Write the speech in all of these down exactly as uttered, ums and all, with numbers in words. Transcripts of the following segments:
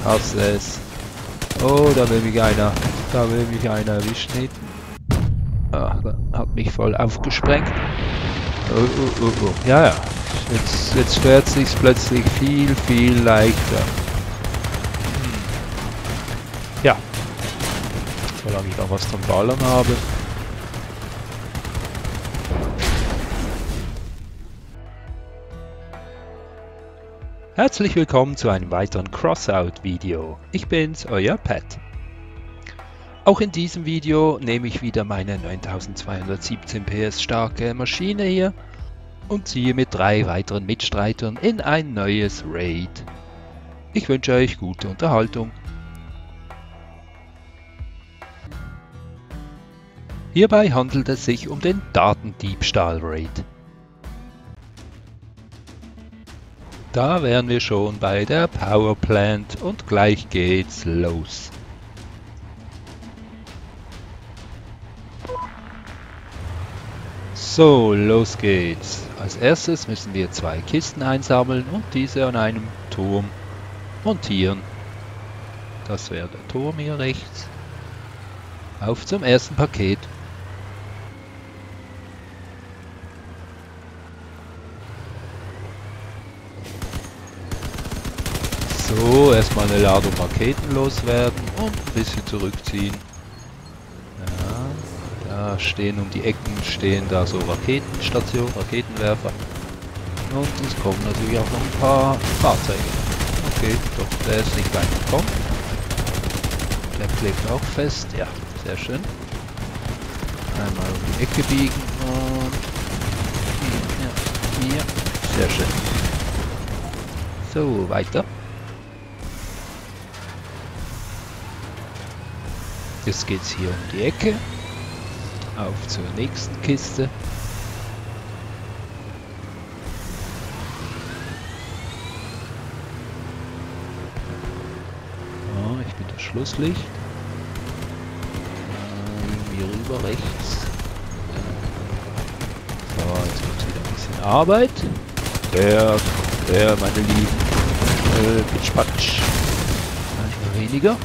hasse es. Oh, da will mich einer, da will mich einer erwischen hinten. Ah, hat mich voll aufgesprengt. Oh, oh, oh, oh. Ja, ja. Jetzt, jetzt fährt sich's plötzlich viel, viel leichter. Hm. Ja. Solange ich noch was zum Ballern habe. Herzlich willkommen zu einem weiteren Crossout-Video. Ich bin's, euer Pat. Auch in diesem Video nehme ich wieder meine neuntausendzweihundertsiebzehn P S starke Maschine hier und ziehe mit drei weiteren Mitstreitern in ein neues Raid. Ich wünsche euch gute Unterhaltung. Hierbei handelt es sich um den Datendiebstahl-Raid. Da wären wir schon bei der Powerplant und gleich geht's los. So, los geht's. Als erstes müssen wir zwei Kisten einsammeln und diese an einem Turm montieren. Das wäre der Turm hier rechts. Auf zum ersten Paket. So, erstmal eine Ladung Raketen loswerden und ein bisschen zurückziehen. Ja, da stehen um die Ecken, stehen da so Raketenstationen, Raketenwerfer. Und es kommen natürlich auch noch ein paar Fahrzeuge. Okay, doch, der ist nicht weit gekommen. Der klebt auch fest, ja, sehr schön. Einmal um die Ecke biegen und hier, hier, sehr schön. So, weiter. Jetzt geht es hier um die Ecke, auf zur nächsten Kiste. Oh, ich bin das Schlusslicht. Hier rüber rechts. So, jetzt gibt es wieder ein bisschen Arbeit. Der, der, meine Lieben. Äh, Pitsch, Patsch. Manchmal weniger.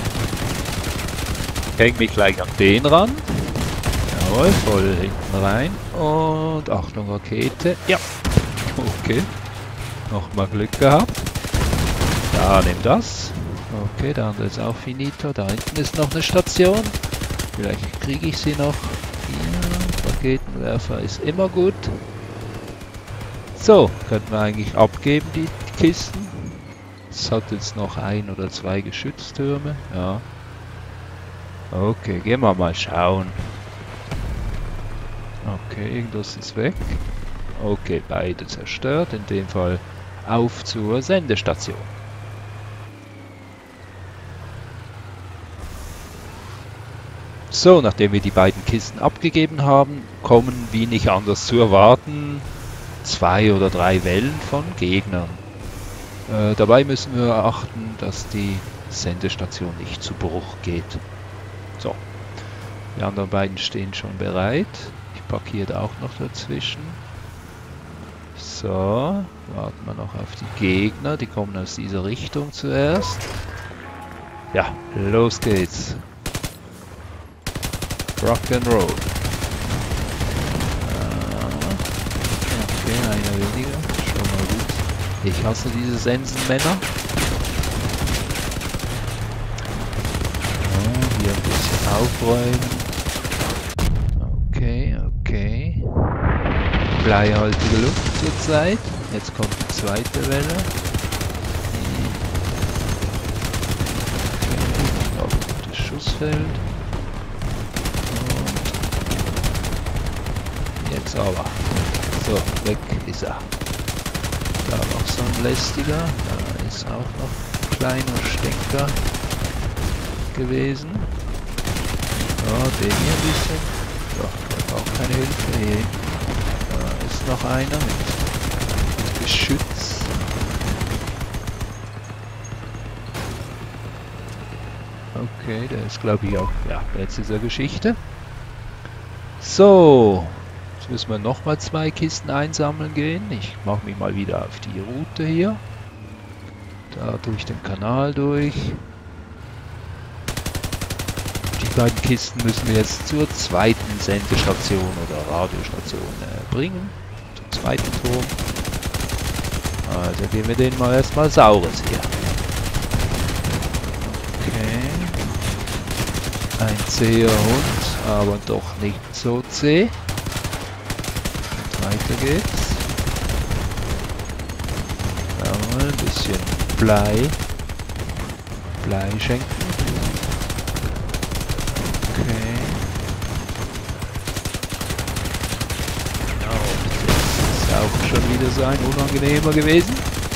Häng mich gleich an den ran. Jawohl, voll hinten rein. Und Achtung, Rakete. Ja. Okay. Nochmal Glück gehabt. Da, nimm das. Okay, der andere ist auch finito. Da hinten ist noch eine Station. Vielleicht kriege ich sie noch. Hier, Raketenwerfer ist immer gut. So, könnten wir eigentlich abgeben, die Kisten. Es hat jetzt noch ein oder zwei Geschütztürme. Ja. Okay, gehen wir mal schauen. Okay, irgendwas ist weg. Okay, beide zerstört. In dem Fall auf zur Sendestation. So, nachdem wir die beiden Kisten abgegeben haben, kommen, wie nicht anders zu erwarten, zwei oder drei Wellen von Gegnern. Äh, dabei müssen wir achten, dass die Sendestation nicht zu Bruch geht. So, die anderen beiden stehen schon bereit. Ich parkiere da auch noch dazwischen. So, warten wir noch auf die Gegner. Die kommen aus dieser Richtung zuerst. Ja, los geht's. Rock'n'Roll. Okay, einer weniger. Schon mal gut. Ich hasse diese Sensenmänner. Hier ein bisschen aufräumen. Okay, okay. Bleihaltige Luft zurzeit. Jetzt kommt die zweite Welle. Okay, auf das Schussfeld. Und jetzt aber. So, weg ist er. Da noch so ein lästiger. Da ist auch noch ein kleiner Stinker gewesen. Ja, den hier ein bisschen. Ja, der braucht keine Hilfe. Hier. Da ist noch einer mit, mit Geschütz. Okay, der ist glaube ich auch. Ja, jetzt ist er Geschichte. So. Jetzt müssen wir nochmal zwei Kisten einsammeln gehen. Ich mache mich mal wieder auf die Route hier. Da durch den Kanal durch. Die beiden Kisten müssen wir jetzt zur zweiten Sendestation oder Radiostation äh, bringen. Zum zweiten Turm. Also geben wir denen mal erstmal Saures hier. Okay. Ein zäher Hund, aber doch nicht so zäh. Und weiter geht's. Jawohl, ein bisschen Blei. Blei schenken. Okay. Das ist auch schon wieder so ein unangenehmer gewesen.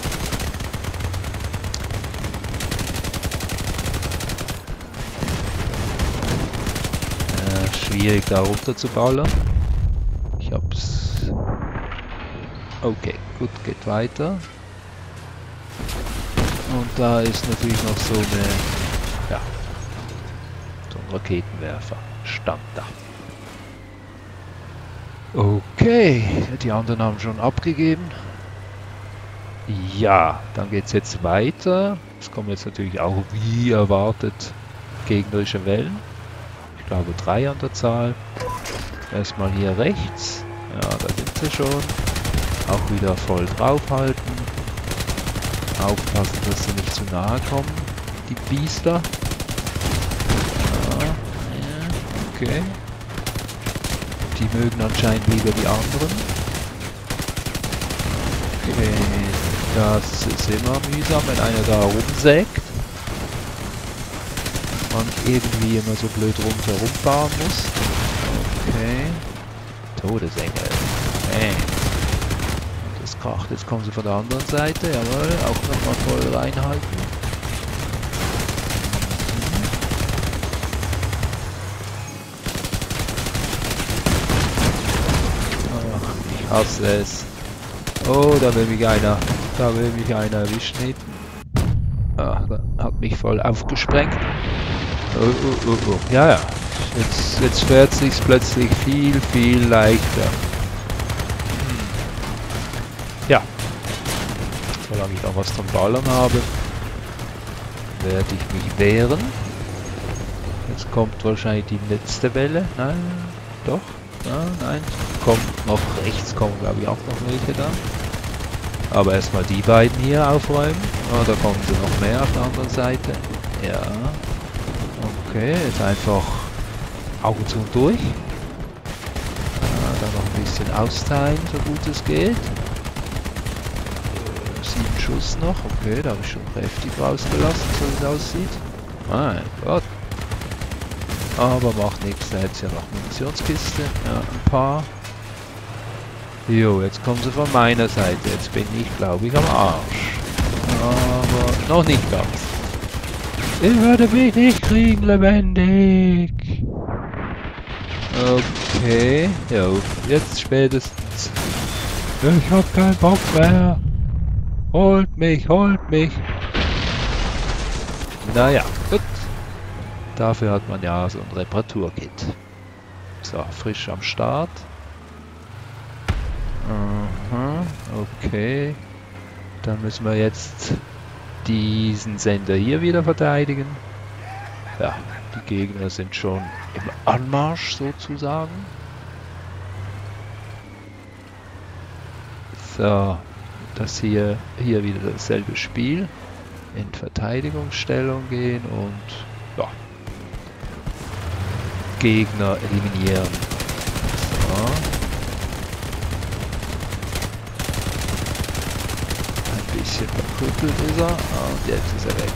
Äh, schwierig da runter zu ballern. Ich hab's. Okay, gut, geht weiter. Und da ist natürlich noch so eine, ja, so ein Raketenwerfer. Stand da. Okay, die anderen haben schon abgegeben. Ja, dann geht es jetzt weiter. Es kommen jetzt natürlich auch wie erwartet gegnerische Wellen. Ich glaube drei an der Zahl. Erstmal hier rechts. Ja, da sind sie schon. Auch wieder voll draufhalten. Aufpassen, dass sie nicht zu nahe kommen, die Biester. Ja, ja, okay. Die mögen anscheinend lieber die anderen. Okay, das ist immer mühsam, wenn einer da rumsägt. Man irgendwie immer so blöd rundherum fahren muss. Okay. Todesengel. Okay. Das kracht, jetzt kommen sie von der anderen Seite, jawohl, auch nochmal voll reinhalten. Ach, ich hasse es. Oh, da will mich einer, da will mich einer erwischen hinten. Ach, da hat mich voll aufgesprengt. Oh, oh, oh, oh. Ja, ja, jetzt, jetzt fährt es sich plötzlich viel, viel leichter. Ja, solange ich noch was zum Ballern habe, werde ich mich wehren. Jetzt kommt wahrscheinlich die letzte Welle. Nein, doch, ja, nein, kommt noch rechts, kommen glaube ich auch noch welche dann. Aber erstmal die beiden hier aufräumen. Oh, da kommen sie noch mehr auf der anderen Seite. Ja, okay, jetzt einfach Augen zu und durch. Ja, dann noch ein bisschen austeilen, so gut es geht. Schuss noch, okay, da habe ich schon kräftig rausgelassen, so wie es aussieht. Mein Gott. Aber macht nichts, da hätte es ja noch Munitionskiste, ja, ein paar. Jo, jetzt kommen sie von meiner Seite, jetzt bin ich, glaube ich, am Arsch. Aber noch nicht ganz. Ich würde mich nicht kriegen, lebendig. Okay, jo, jetzt spätestens. Ich hab keinen Bock mehr. Holt mich, holt mich. Naja, gut. Dafür hat man ja so ein Reparaturkit. So, frisch am Start. Aha, okay. Dann müssen wir jetzt diesen Sender hier wieder verteidigen. Ja, die Gegner sind schon im Anmarsch sozusagen. So. Das hier, hier wieder dasselbe Spiel. In Verteidigungsstellung gehen und ja, Gegner eliminieren. So. Ein bisschen verkrüppelt ist er. Ah, und jetzt ist er weg.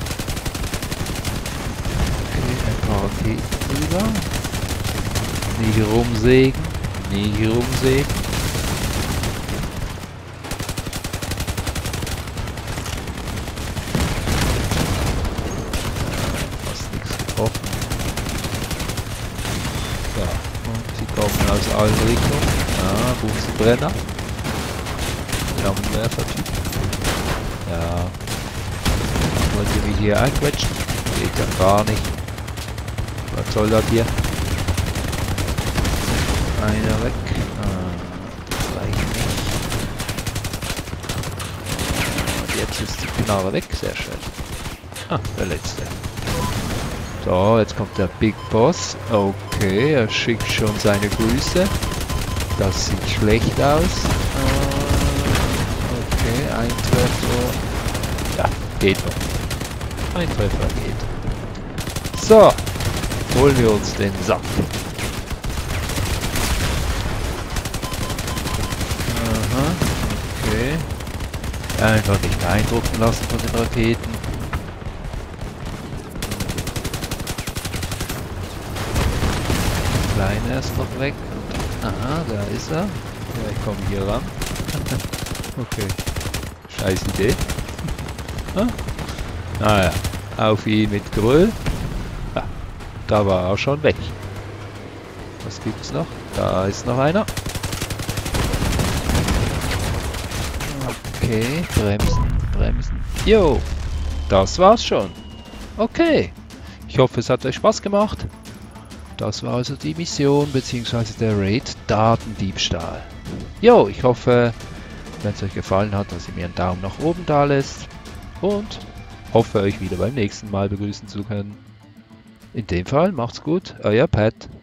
Okay, ein paar Raketen rüber. Nicht rumsägen. Nicht rumsägen. Aus allen Richtungen. Ah, Bumsenbrenner. Flammenwerfer-Typ. Ja. Wollen Sie mich hier einquetschen? Geht ja gar nicht. Was soll das hier? Einer weg. Ah, das reicht nicht. jetzt ist die Knarre weg, sehr schön. Ah, der letzte. So, jetzt kommt der Big Boss. Okay, er schickt schon seine Grüße. Das sieht schlecht aus. Okay, ein Treffer. Ja, geht noch. Ein Treffer geht. So, holen wir uns den Sack. Aha, okay. Einfach nicht beeindrucken lassen von den Raketen. Kleine erst noch weg. Aha, da ist er. Ja, ich komme hier ran. Okay. Scheiß Idee. Ah. Naja, auf ihn mit Gröll. Ah, da war er schon weg. Was gibt's noch? Da ist noch einer. Okay, bremsen, bremsen. Jo, das war's schon. Okay. Ich hoffe, es hat euch Spaß gemacht. Das war also die Mission bzw. der Raid Datendiebstahl. Jo, ich hoffe, wenn es euch gefallen hat, dass ihr mir einen Daumen nach oben da lässt und hoffe euch wieder beim nächsten Mal begrüßen zu können. In dem Fall macht's gut, euer Pat.